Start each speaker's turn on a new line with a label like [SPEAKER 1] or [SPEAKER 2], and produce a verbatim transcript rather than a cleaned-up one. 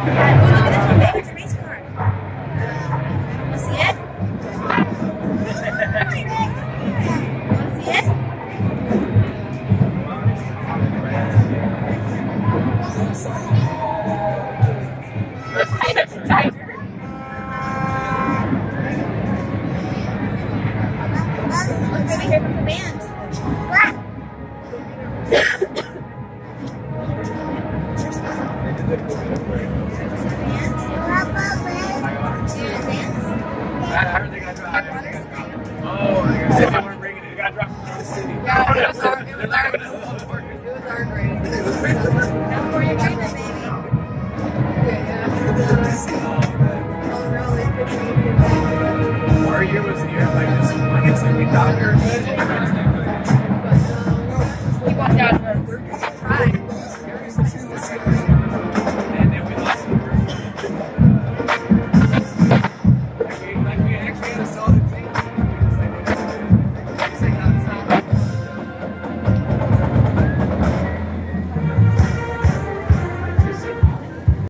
[SPEAKER 1] It's a race car. You see it? Want to see it? It's a tiger. Look, maybe here from the band.
[SPEAKER 2] I heard they got dropped. Oh, they weren't bringing it. They got dropped from the city.
[SPEAKER 3] Yeah, it was our, it was our, it was our grade.
[SPEAKER 1] Now for your treatment, baby.
[SPEAKER 3] Oh, really?
[SPEAKER 2] Our year was the year like this. I guess like we thought we were good.